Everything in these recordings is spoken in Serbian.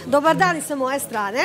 Dobar dan i sa moje strane.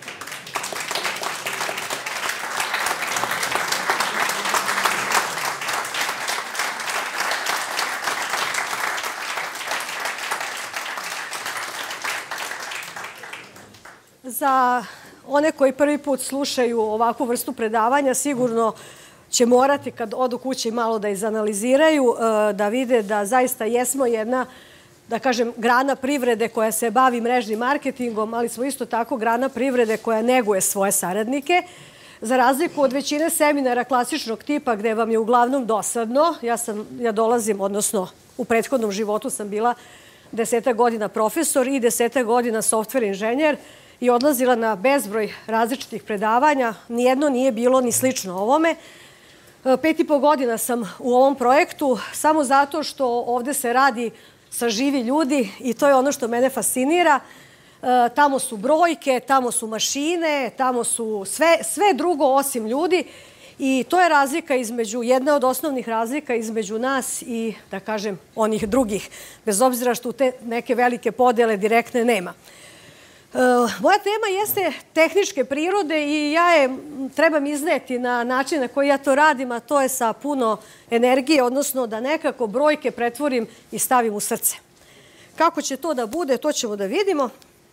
Za one koji prvi put slušaju ovakvu vrstu predavanja, sigurno će morati kad odu kući malo da izanaliziraju, da vide da zaista jesmo jedna, da kažem, grana privrede koja se bavi mrežnim marketingom, ali smo isto tako grana privrede koja neguje svoje saradnike. Za razliku od većine seminara klasičnog tipa gde vam je uglavnom dosadno, ja dolazim, odnosno u prethodnom životu sam bila 10 godina profesor i 10 godina software inženjer i odlazila na bezbroj različitih predavanja. Nijedno nije bilo ni slično ovome. 5,5 godina sam u ovom projektu samo zato što ovde se radi sa živi ljudi i to je ono što mene fascinira. Tamo su brojke, tamo su mašine, tamo su sve drugo osim ljudi i to je razlika između, jedna od osnovnih razlika između nas i, da kažem, onih drugih, bez obzira što te neke velike podele direktne nema. Moja tema jeste tehničke prirode i ja je trebam izneti na način na koji ja to radim, a to je sa puno energije, odnosno da nekako brojke pretvorim i stavim u srce. Kako će to da bude, to ćemo da vidimo.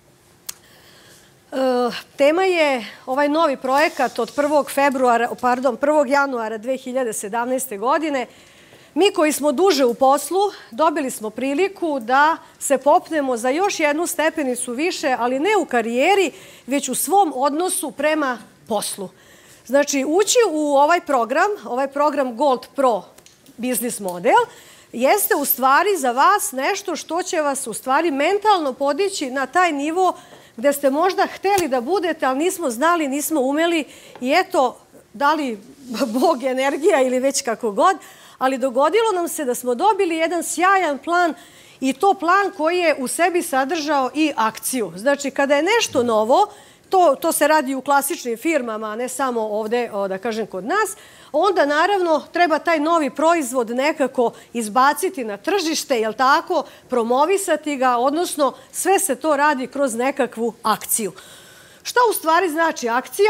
Tema je ovaj novi projekat od 1. januara 2017. godine. Mi koji smo duže u poslu dobili smo priliku da se popnemo za još jednu stepenicu više, ali ne u karijeri, već u svom odnosu prema poslu. Znači, ući u ovaj program Gold Pro Business Model, jeste u stvari za vas nešto što će vas u stvari mentalno podići na taj nivo gde ste možda hteli da budete, ali nismo znali, nismo umeli i eto, da li Bog energija ili već kako god, ali dogodilo nam se da smo dobili jedan sjajan plan i to plan koji je u sebi sadržao i akciju. Znači, kada je nešto novo, to se radi u klasičnim firmama, a ne samo ovde, da kažem, kod nas, onda naravno treba taj novi proizvod nekako izbaciti na tržište, jel tako, promovisati ga, odnosno sve se to radi kroz nekakvu akciju. Šta u stvari znači akcija?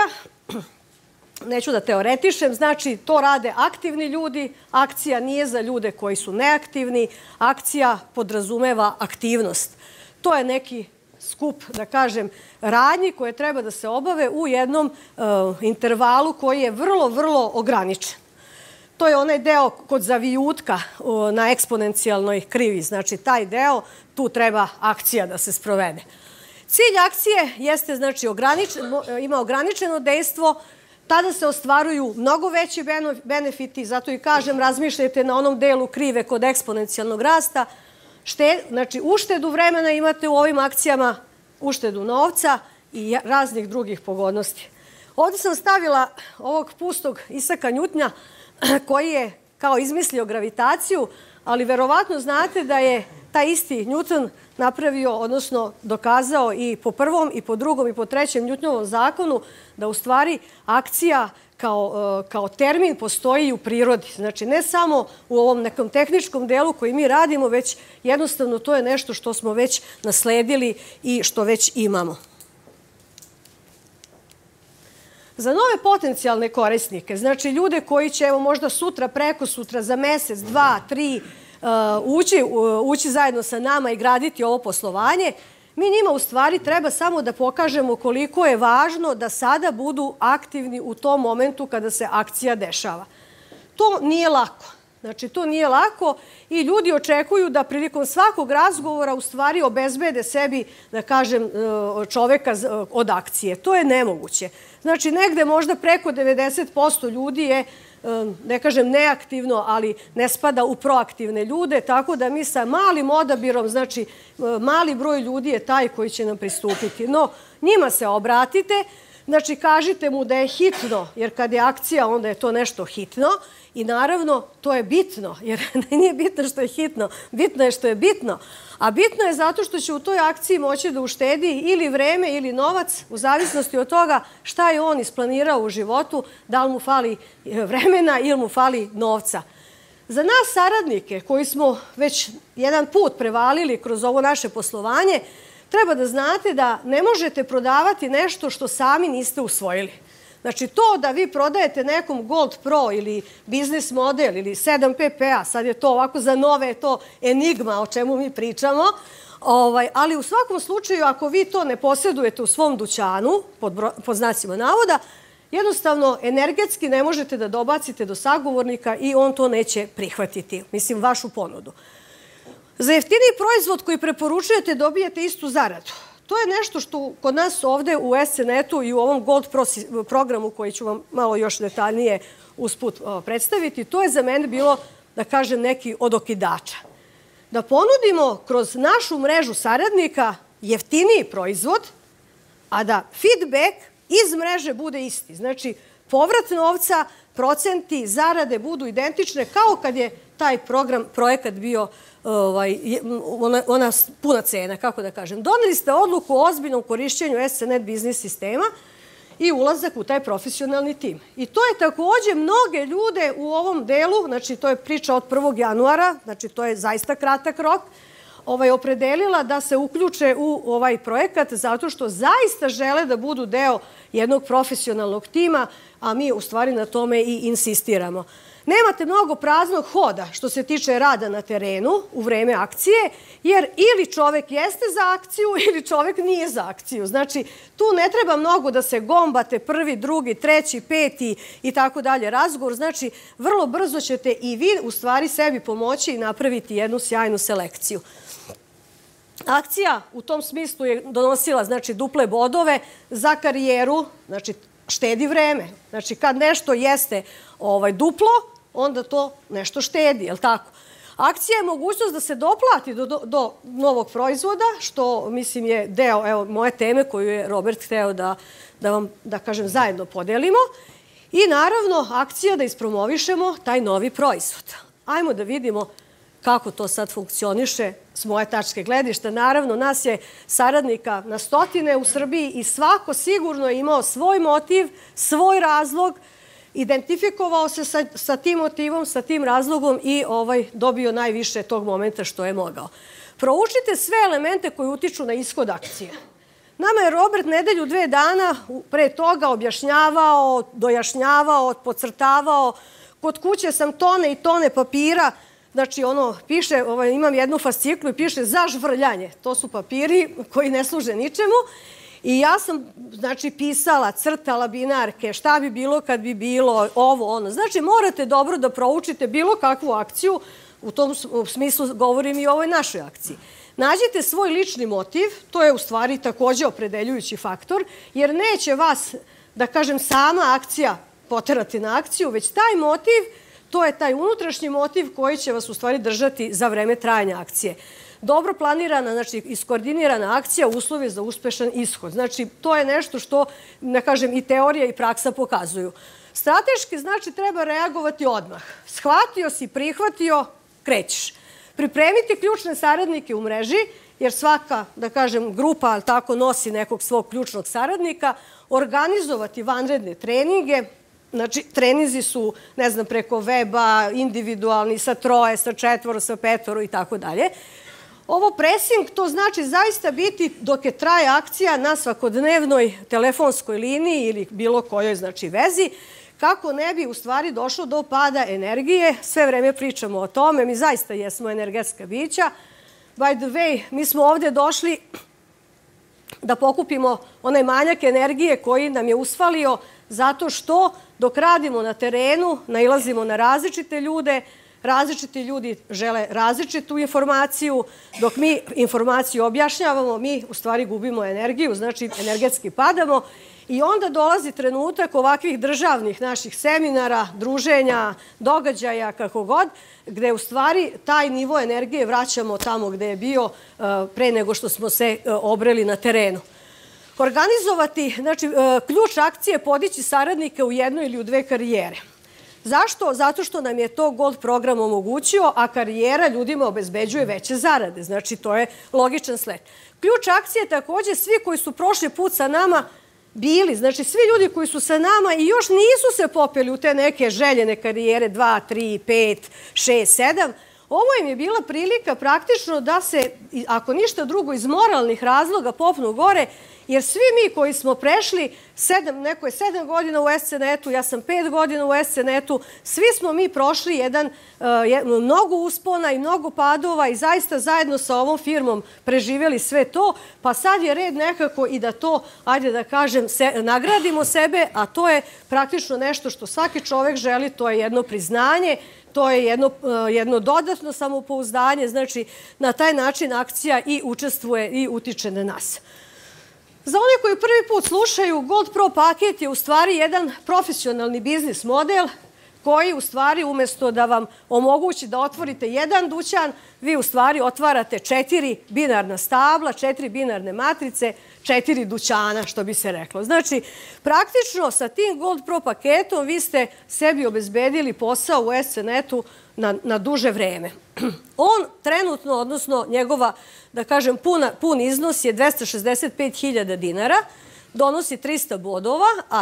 Neću da teoretišem, znači to rade aktivni ljudi, akcija nije za ljude koji su neaktivni, akcija podrazumeva aktivnost. To je neki skup, da kažem, radnji koje treba da se obave u jednom intervalu koji je vrlo, vrlo ograničen. To je onaj deo kod zavijutka na eksponencijalnoj krivi, znači taj deo, tu treba akcija da se sprovede. Cilj akcije jeste, znači, ima ograničeno dejstvo. Tada se ostvaruju mnogo veći benefiti, zato i kažem, razmišljajte na onom delu krive kod eksponencijalnog rasta. Znači, uštedu vremena imate u ovim akcijama, uštedu novca i raznih drugih pogodnosti. Ovde sam stavila ovog pustog Isaka Njutna koji je kao izmislio gravitaciju, ali verovatno znate da je taj isti Newton napravio, odnosno dokazao i po prvom, i po drugom, i po trećem Newtonovom zakonu da u stvari akcija kao termin postoji u prirodi. Znači, ne samo u ovom nekom tehničkom delu koji mi radimo, već jednostavno to je nešto što smo već nasledili i što već imamo. Za nove potencijalne korisnike, znači ljude koji će evo možda sutra, preko sutra, za mesec, 2, 3 ući zajedno sa nama i graditi ovo poslovanje, mi njima u stvari treba samo da pokažemo koliko je važno da sada budu aktivni u tom momentu kada se akcija dešava. To nije lako. Znači, to nije lako i ljudi očekuju da prilikom svakog razgovora u stvari obezbede sebi, da kažem, čoveka od akcije. To je nemoguće. Znači, negde možda preko 90% ljudi je, ne kažem neaktivno, ali ne spada u proaktivne ljude, tako da mi sa malim odabirom, znači mali broj ljudi je taj koji će nam pristupiti. No, njima se obratite, znači kažite mu da je hitno, jer kad je akcija onda je to nešto hitno i naravno to je bitno, jer nije bitno što je hitno, bitno je što je bitno. A bitno je zato što će u toj akciji moći da uštedi ili vreme ili novac, u zavisnosti od toga šta je on isplanirao u životu, da li mu fali vremena ili mu fali novca. Za nas saradnike koji smo već jedan put prevalili kroz ovo naše poslovanje, treba da znate da ne možete prodavati nešto što sami niste usvojili. Znači, to da vi prodajete nekom Gold Pro ili biznis model ili 7 PPA, sad je to ovako za nove, to enigma o čemu mi pričamo, ali u svakom slučaju, ako vi to ne posjedujete u svom dućanu, pod znacima navoda, jednostavno, energetski ne možete da dobacite do sagovornika i on to neće prihvatiti, mislim, vašu ponudu. Za jeftiniji proizvod koji preporučujete dobijete istu zaradu. To je nešto što kod nas ovde u SCNET-u i u ovom Gold Pro programu koji ću vam malo još detaljnije usput predstaviti, to je za mene bilo, da kažem, neki od okidača. Da ponudimo kroz našu mrežu saradnika jeftiniji proizvod, a da feedback iz mreže bude isti. Znači, povrat novca, procenti, zarade budu identične kao kad je taj projekat bio ona puna cena, kako da kažem. Doneli ste odluku o ozbiljnom korišćenju SCNET biznis sistema i ulazak u taj profesionalni tim. I to je takođe mnoge ljude u ovom delu, znači to je priča od 1. januara, znači to je zaista kratak rok, opredelila da se uključe u ovaj projekat zato što zaista žele da budu deo jednog profesionalnog tima, a mi u stvari na tome i insistiramo. Nemate mnogo praznog hoda što se tiče rada na terenu u vreme akcije, jer ili čovek jeste za akciju ili čovek nije za akciju. Znači, tu ne treba mnogo da se gombate prvi, drugi, treći, peti i tako dalje razgovor. Znači, vrlo brzo ćete i vi u stvari sebi pomoći i napraviti jednu sjajnu selekciju. Akcija u tom smislu je donosila, znači, duple bodove za karijeru, znači, štedi vreme. Znači, kad nešto jeste duplo, onda to nešto štedi, je li tako? Akcija je mogućnost da se doplati do novog proizvoda, što, mislim, je deo moje teme koju je Robert hteo da vam, da kažem, zajedno podelimo. I, naravno, akcija da ispromovišemo taj novi proizvod. Ajmo da vidimo kako to sad funkcioniše s moje tačke gledišta. Naravno, nas je saradnika na stotine u Srbiji i svako sigurno je imao svoj motiv, svoj razlog, identifikovao se sa tim motivom, sa tim razlogom i dobio najviše tog momenta što je mogao. Proučite sve elemente koji utiču na ishod akcije. Nama je Robert nedelju, 2 dana pre toga objašnjavao, dojašnjavao, podcrtavao. Kod kuće sam tone i tone papira. Znači, piše, imam jednu fasciklu i piše za žvrljanje. To su papiri koji ne služe ničemu. I ja sam, znači, pisala, crtala binarke, šta bi bilo kad bi bilo, ovo, ono. Znači, morate dobro da proučite bilo kakvu akciju, u tom smislu govorim i o ovoj našoj akciji. Nađite svoj lični motiv, to je u stvari takođe opredeljujući faktor, jer neće vas, da kažem, sama akcija poterati na akciju, već taj motiv, to je taj unutrašnji motiv koji će vas u stvari držati za vreme trajanja akcije. Dobro planirana, znači iskoordinirana akcija, uslovi za uspešan ishod. Znači, to je nešto što, da kažem, i teorija i praksa pokazuju. Strateški, znači, treba reagovati odmah. Shvatio si, prihvatio, krećeš. Pripremiti ključne saradnike u mreži, jer svaka, da kažem, grupa, ali tako, nosi nekog svog ključnog saradnika, organizovati vanredne treninge. Znači, treninzi su, ne znam, preko weba, individualni, sa 3, sa 4, sa 5 i tako dalje. Ovo pressing, to znači zaista biti dok je traje akcija na svakodnevnoj telefonskoj liniji ili bilo kojoj, znači, vezi, kako ne bi u stvari došlo do pada energije. Sve vreme pričamo o tome, mi zaista jesmo energetska bića. By the way, mi smo ovde došli da pokupimo onaj manjak energije koji nam je usfalio zato što dok radimo na terenu, nailazimo na različite ljude, različiti ljudi žele različitu informaciju, dok mi informaciju objašnjavamo, mi u stvari gubimo energiju, znači energetski padamo i onda dolazi trenutak ovakvih državnih naših seminara, druženja, događaja, kako god, gde u stvari taj nivo energije vraćamo tamo gde je bio pre nego što smo se obreli na terenu. Organizovati, znači, ključ akcije podići saradnike u 1 ili u 2 karijere. Zašto? Zato što nam je to Gold program omogućio, a karijera ljudima obezbeđuje veće zarade. Znači, to je logičan sled. Ključ akcije takođe svi koji su prošli put sa nama bili, znači svi ljudi koji su sa nama i još nisu se popeli u te neke željene karijere 2, 3, 5, 6, 7, Ovo im je bila prilika praktično da se, ako ništa drugo, iz moralnih razloga popnu gore, jer svi mi koji smo prešli, neko je 7 godina u SCNET-u, ja sam 5 godina u SCNET-u, svi smo mi prošli mnogo uspona i mnogo padova i zaista zajedno sa ovom firmom preživjeli sve to, pa sad je red nekako i da to, ajde da kažem, nagradimo sebe, a to je praktično nešto što svaki čovek želi, to je jedno priznanje, to je jedno dodatno samopouzdanje, znači na taj način akcija i učestvuje i utiče na nas. Za one koji prvi put slušaju, Gold Pro paket je u stvari jedan profesionalni biznis model koji u stvari umjesto da vam omogući da otvorite jedan dućan, vi u stvari otvarate 4 binarna stabla, 4 binarne matrice, 4 dućana, što bi se reklo. Znači, praktično sa tim Gold Pro paketom vi ste sebi obezbedili posao u SCNET-u na duže vreme. On trenutno, odnosno njegova, da kažem, pun iznos je 265.000 dinara, donosi 300 bodova, a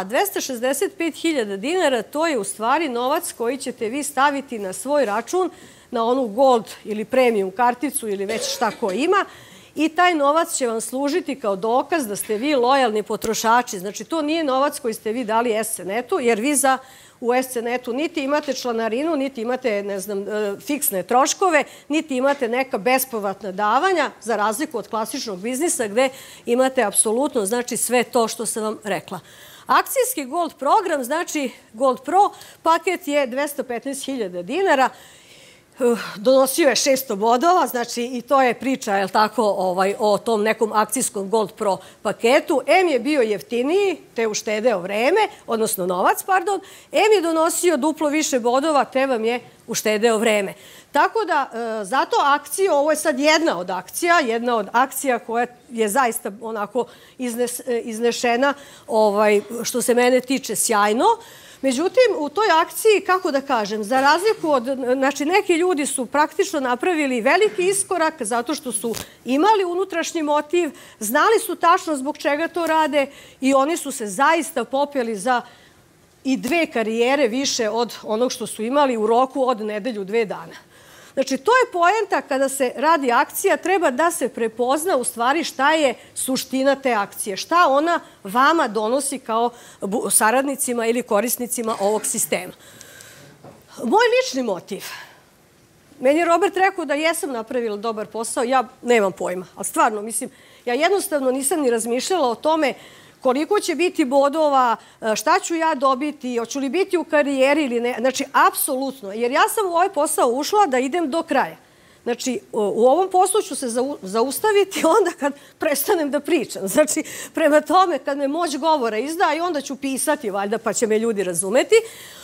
265.000 dinara to je u stvari novac koji ćete vi staviti na svoj račun, na onu gold ili premium karticu ili već šta ko ima, i taj novac će vam služiti kao dokaz da ste vi lojalni potrošači. Znači, to nije novac koji ste vi dali SCNET-u, jer vi u SCNET-u niti imate članarinu, niti imate, ne znam, fiksne troškove, niti imate neka bespovratna davanja, za razliku od klasičnog biznisa gde imate apsolutno, znači, sve to što sam vam rekla. Akcijski Gold program, znači Gold Pro paket je 215.000 dinara, donosio je 600 bodova, znači i to je priča, je li tako, o tom nekom akcijskom Gold Pro paketu. M je bio jeftiniji, te uštedeo vreme, odnosno novac, pardon. M je donosio duplo više bodova, te vam je uštedeo vreme. Tako da, zato akcije, ovo je sad jedna od akcija koja je zaista onako iznešena, što se mene tiče, sjajno. Međutim, u toj akciji, kako da kažem, za razliku od, znači, neki ljudi su praktično napravili veliki iskorak zato što su imali unutrašnji motiv, znali su tačno zbog čega to rade i oni su se zaista popeli za i 2 karijere više od onog što su imali u roku od nedelju, 2 dana. Znači, to je poenta kada se radi akcija, treba da se prepozna u stvari šta je suština te akcije, šta ona vama donosi kao saradnicima ili korisnicima ovog sistema. Moj lični motiv. Meni je Robert rekao da jesam napravila dobar posao, ja nemam pojma, ali stvarno, mislim, ja jednostavno nisam ni razmišljala o tome koliko će biti bodova, šta ću ja dobiti, hoću li biti u karijeri ili ne. Znači, apsolutno. Jer ja sam u ovaj posao ušla da idem do kraja. Znači, u ovom poslu ću se zaustaviti onda kad prestanem da pričam. Znači, prema tome, kad me moć govora izda, i onda ću pisati, valjda, pa će me ljudi razumeti.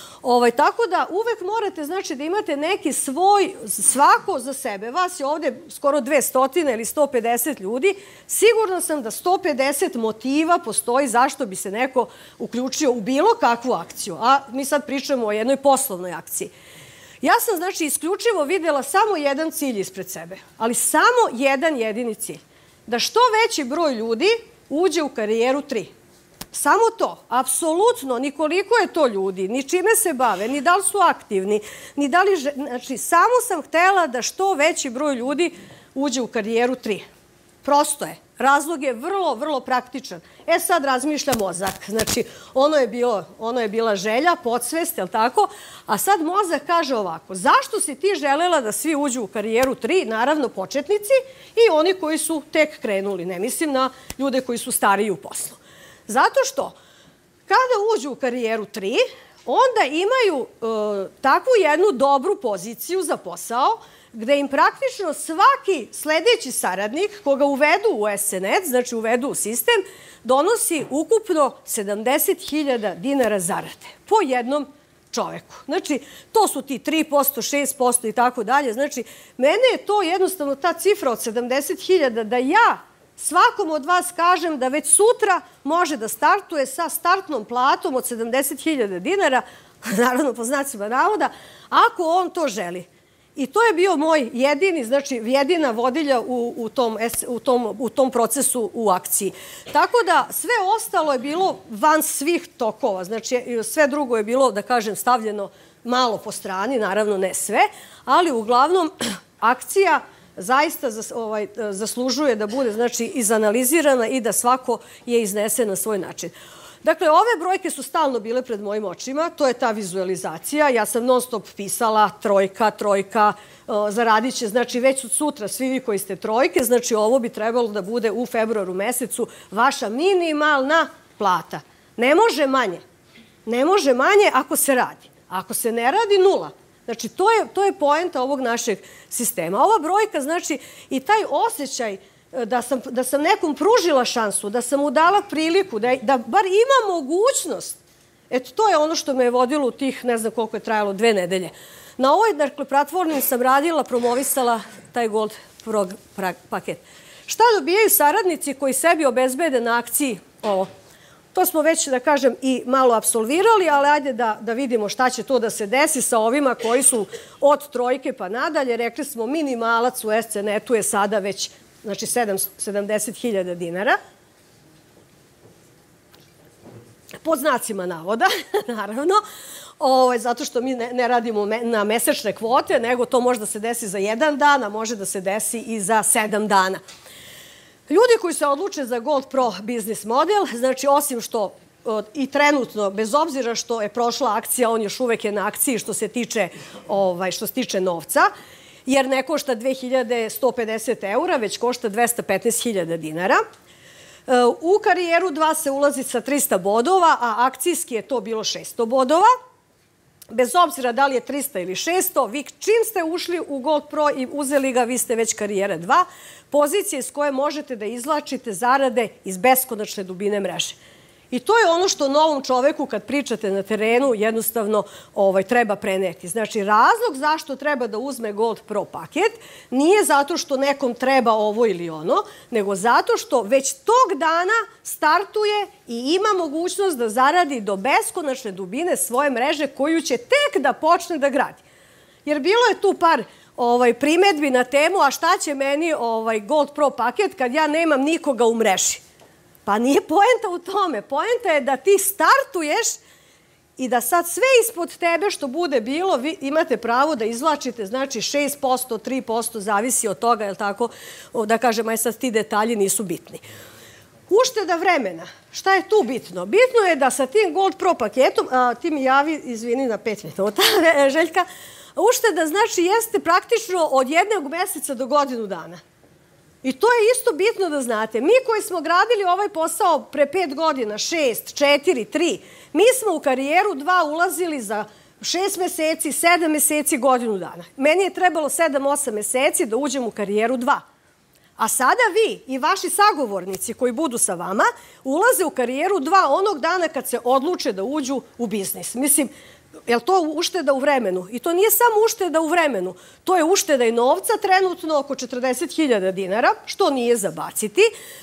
Tako da uvek morate, znači, da imate neki svoj, svako za sebe. Vas je ovde skoro 200 ili 150 ljudi. Sigurna sam da 150 motiva postoji zašto bi se neko uključio u bilo kakvu akciju. A mi sad pričamo o jednoj poslovnoj akciji. Ja sam, znači, isključivo videla samo jedan cilj ispred sebe. Ali samo jedan jedini cilj. Da što veći broj ljudi uđe u karijeru 3. Samo to, apsolutno, ni koliko je to ljudi, ni čime se bave, ni da li su aktivni, ni da li... Znači, samo sam htela da što veći broj ljudi uđe u karijeru 3. Prosto je. Razlog je vrlo, vrlo praktičan. Sad razmišlja mozak. Znači, ono je bila želja, podsvest, je li tako? A sad mozak kaže ovako, zašto si ti želela da svi uđu u karijeru 3? Naravno, početnici i oni koji su tek krenuli. Ne mislim na ljude koji su stariji u poslu. Zato što kada uđu u karijeru 3, onda imaju takvu jednu dobru poziciju za posao, gde im praktično svaki sledeći saradnik koga uvedu u SCNET, znači uvedu u sistem, donosi ukupno 70.000 dinara zarade po jednom čoveku. Znači, to su ti 3%, 6% i tako dalje. Znači, mene je to jednostavno ta cifra od 70.000 da ja svakom od vas kažem da već sutra može da startuje sa startnom platom od 70.000 dinara, naravno po znacima navoda, ako on to želi. I to je bio moj jedini, znači jedina vodilja u tom procesu u akciji. Tako da sve ostalo je bilo van svih tokova, znači sve drugo je bilo, da kažem, stavljeno malo po strani, naravno ne sve, ali uglavnom akcija zaista zaslužuje da bude izanalizirana i da svako je iznese na svoj način. Dakle, ove brojke su stalno bile pred mojim očima, to je ta vizualizacija. Ja sam non stop pisala trojka, zaradit će, znači već od sutra svi vi koji ste trojke, znači ovo bi trebalo da bude u februaru mesecu vaša minimalna plata. Ne može manje. Ne može manje ako se radi. Ako se ne radi, nula. Znači, to je poenta ovog našeg sistema. Ova brojka, znači, i taj osjećaj da sam nekom pružila šansu, da sam mu dala priliku, da bar ima mogućnost. Eto, to je ono što me je vodilo u tih, ne znam koliko je trajalo, 2 nedelje. Na ovoj, dakle, platformi sam radila, promovisala taj Gold Pro paket. Šta dobijaju saradnici koji sebi obezbede na akciji ovo? To smo već, da kažem, i malo apsolvirali, ali ajde da vidimo šta će to da se desi sa ovima koji su od trojke pa nadalje. Rekli smo, minimalac u SC-netu je sada već, znači, 70.000 dinara. Pod znacima navoda, naravno, zato što mi ne radimo na mesečne kvote, nego to može da se desi za 1 dan, a može da se desi i za 7 dana. Ljudi koji se odluče za Gold Pro biznis model, znači osim što i trenutno, bez obzira što je prošla akcija, on još uvek je na akciji što se tiče novca, jer ne košta 2150 eura, već košta 215.000 dinara. U karijeru 2 se ulazi sa 300 bodova, a akcijski je to bilo 600 bodova. Bez obzira da li je 300 ili 600, vi čim ste ušli u Gold Pro i uzeli ga, vi ste već karijera 2, pozicije s koje možete da izvlačite zarade iz beskonačne dubine mreže. I to je ono što novom čoveku, kad pričate na terenu, jednostavno treba preneti. Znači, razlog zašto treba da uzme Gold Pro paket nije zato što nekom treba ovo ili ono, nego zato što već tog dana startuje i ima mogućnost da zaradi do beskonačne dubine svoje mreže koju će tek da počne da gradi. Jer bilo je tu par primedbi na temu, a šta će meni Gold Pro paket kad ja nemam nikoga u mreži? Pa nije poenta u tome. Poenta je da ti startuješ i da sad sve ispod tebe što bude bilo, vi imate pravo da izvlačite, znači 6%, 3%, zavisi od toga, je li tako, da kažem, aj sad ti detalji nisu bitni. Ušteda vremena. Šta je tu bitno? Bitno je da sa tim Gold Pro paketom, ti mi javi, izvini na 5 minuta, Željka, ušteda znači jeste praktično od 1 meseca do godinu dana. I to je isto bitno da znate. Mi koji smo gradili ovaj posao pre 5 godina, 6, 4, 3, mi smo u karijeru 2 ulazili za 6 meseci, 7 meseci, godinu dana. Meni je trebalo 7-8 meseci da uđem u karijeru 2. A sada vi i vaši sagovornici koji budu sa vama ulaze u karijeru 2 onog dana kad se odluče da uđu u biznis. Mislim, je li to ušteda u vremenu? I to nije samo ušteda u vremenu. To je ušteda i novca trenutno oko 40.000 dinara, što nije za baciti.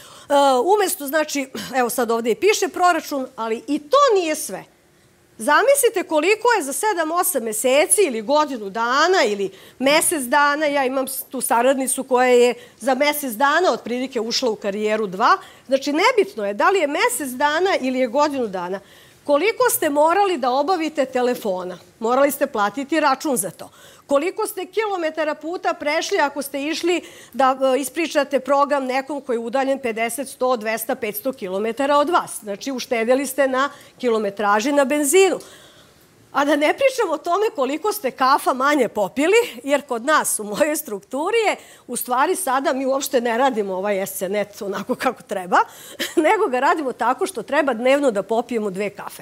Umesto, znači, evo sad ovdje i piše proračun, ali i to nije sve. Zamislite koliko je za 7-8 meseci ili godinu dana ili mesec dana. Ja imam tu saradnicu koja je za mesec dana otprilike ušla u karijeru 2. Znači, nebitno je da li je mesec dana ili je godinu dana. Koliko ste morali da obavite telefona? Morali ste platiti račun za to. Koliko ste kilometara puta prešli ako ste išli da ispričate program nekom koji je udaljen 50, 100, 200, 500 kilometara od vas? Znači, uštedeli ste na kilometraži na benzinu. A da ne pričamo o tome koliko ste kafa manje popili, jer kod nas u mojoj strukturi je, u stvari sada mi uopšte ne radimo ovaj SC-net onako kako treba, nego ga radimo tako što treba dnevno da popijemo 2 kafe.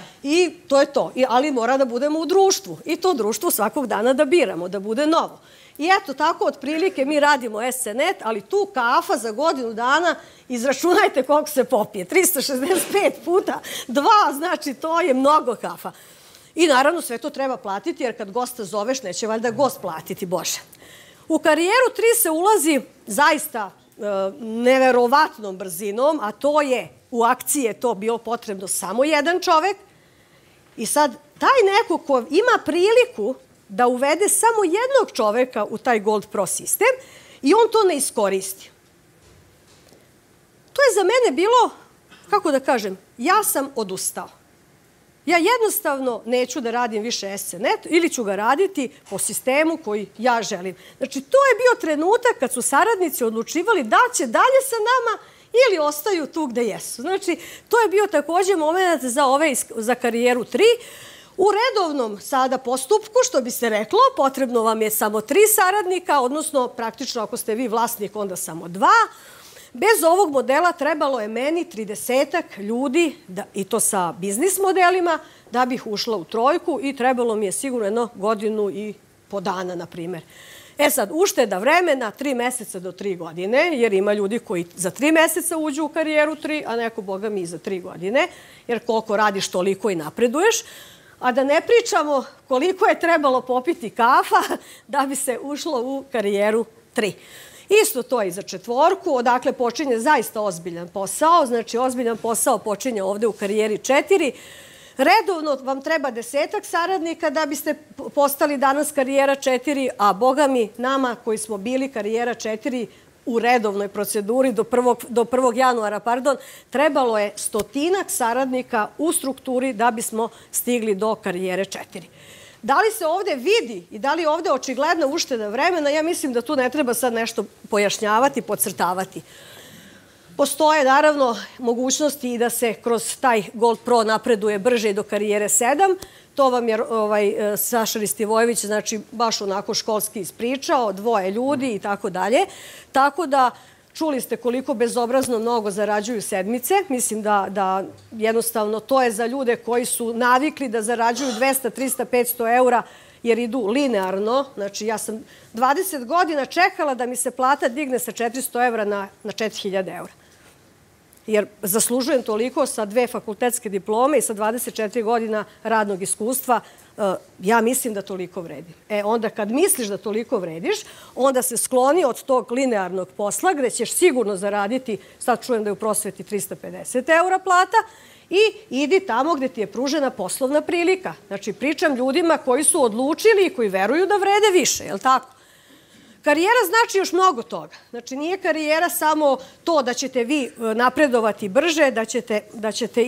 I to je to. Ali mora da budemo u društvu. I to društvo svakog dana da biramo, da bude novo. I eto, tako otprilike mi radimo SC-net, ali tu kafa za godinu dana, izračunajte koliko se popije. 365 puta 2, znači to je mnogo kafa. I naravno sve to treba platiti, jer kad gosta zoveš, neće valjda gost platiti, Bože. U karijeru 3 se ulazi zaista neverovatnom brzinom, a to je, u akciji je to bio potrebno samo 1 čovek. I sad, taj neko ko ima priliku da uvede samo 1 čoveka u taj Gold Pro sistem i on to ne iskoristi. To je za mene bilo, kako da kažem, ja sam odustao. Ja jednostavno neću da radim više SCNet ili ću ga raditi po sistemu koji ja želim. Znači, to je bio trenutak kad su saradnici odlučivali da će dalje sa nama ili ostaju tu gde jesu. Znači, to je bio takođe moment za karijeru 3. U redovnom sada postupku, što bi se reklo, potrebno vam je samo 3 saradnika, odnosno praktično ako ste vi vlasnik, onda samo 2. Bez ovog modela trebalo je meni 30-ak ljudi, i to sa biznis modelima, da bih ušla u trojku i trebalo mi je sigurno 1,5 godina, na primer. Sad, ušteda vremena 3 meseca do 3 godine, jer ima ljudi koji za 3 meseca uđu u karijeru 3, a neko, boga mi, i za 3 godine, jer koliko radiš, toliko i napreduješ. A da ne pričamo koliko je trebalo popiti kafa da bi se ušlo u karijeru 3. Isto to i za 4, odakle počinje zaista ozbiljan posao. Znači, ozbiljan posao počinje ovde u karijeri 4. Redovno vam treba 10-ak saradnika da biste postali danas karijera 4, a boga mi, nama koji smo bili karijera 4 u redovnoj proceduri do 1. januara, trebalo je 100-ak saradnika u strukturi da bismo stigli do karijere 4. Da li se ovde vidi i da li je ovde očigledna ušteda vremena, ja mislim da tu ne treba sad nešto pojašnjavati, podcrtavati. Postoje, naravno, mogućnosti i da se kroz taj Gold Pro napreduje brže i do karijere 7. To vam je Saša Ristivojević, znači, baš onako školski ispričao, 2 ljudi i tako dalje. Tako da, čuli ste koliko bezobrazno mnogo zarađuju sedmice. Mislim da jednostavno to je za ljude koji su navikli da zarađuju 200, 300, 500 eura, jer idu linearno. Znači, ja sam 20 godina čekala da mi se plata digne sa 400 evra na 4000 eura. Jer zaslužujem toliko sa 2 fakultetske diplome i sa 24 godina radnog iskustva. Ja mislim da toliko vredim. Onda kad misliš da toliko vrediš, onda se skloni od tog linearnog posla gde ćeš sigurno zaraditi, sad čujem da je u prosveti 350 eura plata, i idi tamo gde ti je pružena poslovna prilika. Znači, pričam ljudima koji su odlučili i koji veruju da vrede više, je li tako? Karijera znači još mnogo toga. Znači, nije karijera samo to da ćete vi napredovati brže, da ćete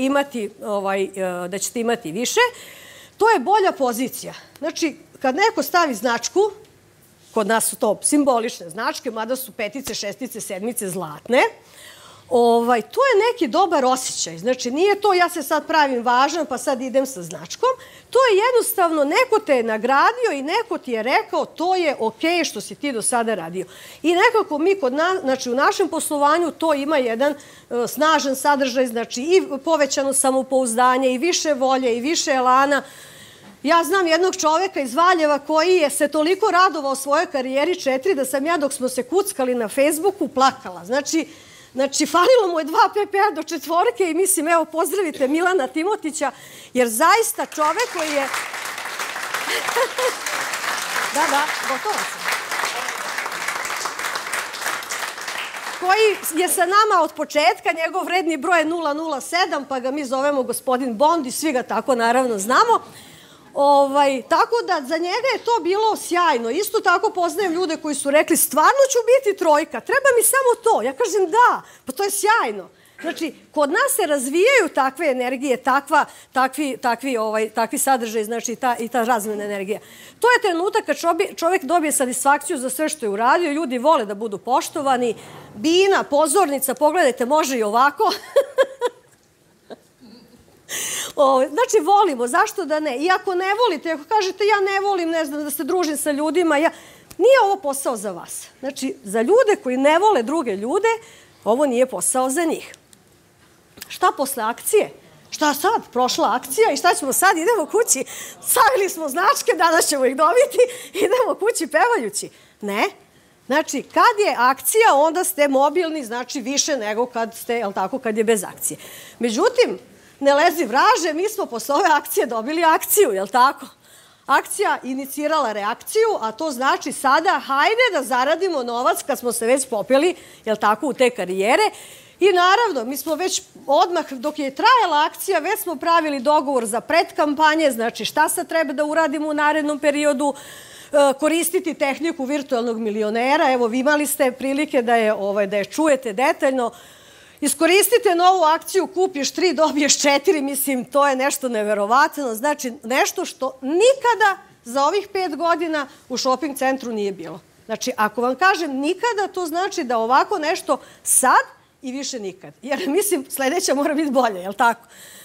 imati više. To je bolja pozicija. Znači, kad neko stavi značku, kod nas su to simbolične značke, mada su 5, 6, 7 zlatne, to je neki dobar osjećaj. Znači, nije to ja se sad pravim važan pa sad idem sa značkom. To je jednostavno neko te je nagradio i neko ti je rekao to je okej što si ti do sada radio. I nekako mi znači u našem poslovanju to ima jedan snažan sadržaj, znači i povećano samopouzdanje i više volje i više elana. Ja znam jednog čoveka iz Valjeva koji je se toliko radovao svojoj karijeri 4 da sam ja dok smo se kuckali na Facebooku plakala. Znači, falilo mu je 2 PPA do 4 i mislim, evo, pozdravite Milana Timotića, jer zaista čovek koji je... Da, gotova sam. Koji je sa nama od početka, njegov vredni broj je 007, pa ga mi zovemo gospodin Bond i svi ga tako naravno znamo. Tako da za njega je to bilo sjajno. Isto tako poznajem ljude koji su rekli stvarno ću biti trojka, treba mi samo to. Ja kažem da, pa to je sjajno. Znači, kod nas se razvijaju takve energije, takvi sadržaj, znači i ta razmena energija. To je trenutak kad čovek dobije satisfakciju za sve što je uradio, ljudi vole da budu poštovani, bina, pozornica, pogledajte, može i ovako. Znači, volimo, zašto da ne? I ako ne volite, ako kažete ja ne volim, ne znam, da se družim sa ljudima, nije ovo posao za vas. Znači, za ljude koji ne vole druge ljude, ovo nije posao za njih. Šta posle akcije? Šta sad? Prošla akcija i šta ćemo sad? Idemo kući, stavili smo značke, danas ćemo ih dobiti, idemo kući pevajući. Ne. Znači, kad je akcija, onda ste mobilni, znači više nego kad ste, jel tako, kad je bez akcije. Međutim, ne lezi vraže, mi smo posle ove akcije dobili akciju, jel tako? Akcija inicirala reakciju, a to znači sada hajde da zaradimo novac kad smo se već popeli, jel tako, u te karijere. I naravno, mi smo već odmah, dok je trajala akcija, već smo pravili dogovor za predkampanje, znači šta sad treba da uradimo u narednom periodu, koristiti tehniku virtualnog milionera. Evo, vi imali ste prilike da je čujete detaljno. Iskoristite novu akciju, kupiš 3, dobiješ 4, mislim, to je nešto neverovatno. Znači, nešto što nikada za ovih 5 godina u shopping centru nije bilo. Znači, ako vam kažem nikada, to znači da ovako nešto sad i više nikad. Jer, mislim, sledeća mora biti bolje, je li tako?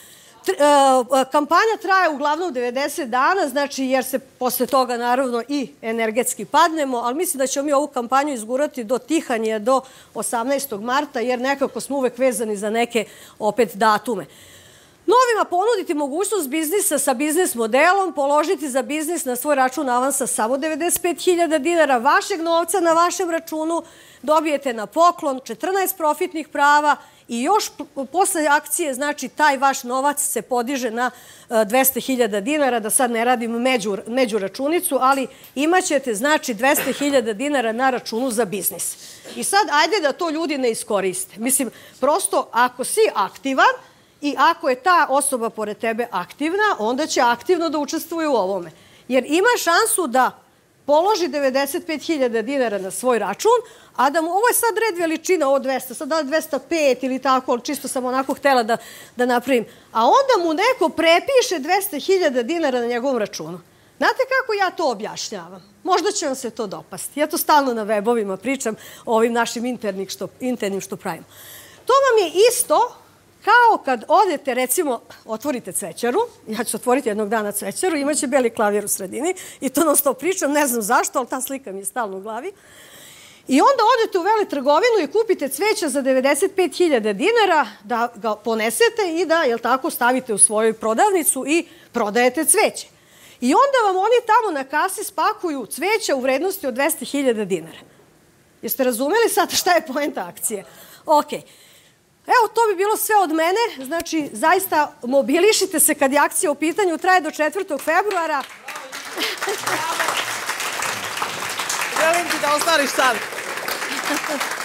Kampanja traje uglavnom 90 dana, znači jer se posle toga naravno i energetski padnemo, ali mislim da ćemo mi ovu kampanju izgurati do Tihanje, do 18. marta, jer nekako smo uvek vezani za neke opet datume. Novima ponuditi mogućnost biznisa sa biznis modelom, položiti za biznis na svoj račun avansa samo 95.000 dinara, vašeg novca na vašem računu, dobijete na poklon 14 profitnih prava i još posle akcije, znači, taj vaš novac se podiže na 200.000 dinara, da sad ne radim među računicu, ali imaćete, znači, 200.000 dinara na računu za biznis. I sad, ajde da to ljudi ne iskoriste. Mislim, prosto, ako si aktivan i ako je ta osoba pored tebe aktivna, onda će aktivno da učestvuje u ovome. Jer ima šansu da položi 95.000 dinara na svoj račun, a da mu, ovo je sad red veličina, ovo 200, sad da 205 ili tako, ali čisto sam onako htela da napravim. A onda mu neko prepiše 200.000 dinara na njegovom računu. Znate kako ja to objašnjavam? Možda će vam se to dopasti. Ja to stalno na webovima pričam o ovim našim internim što pravimo. To vam je isto kao kad odete, recimo, otvorite cvećaru, ja ću otvoriti jednog dana cvećaru, imaće beli klavir u sredini i to non stop pričam, ne znam zašto, ali ta slika mi je stalno u glavi. I onda odete u veletrgovinu i kupite cveća za 95.000 dinara, da ga ponesete i da, jel tako, stavite u svoju prodavnicu i prodajete cveće. I onda vam oni tamo na kasi spakuju cveća u vrednosti od 200.000 dinara. Jeste razumeli sad šta je poenta akcije? Okej. Evo, to bi bilo sve od mene. Znači, zaista mobilišite se kad je akcija u pitanju. Traje do 4. februara. Želim ti da ostariš sad.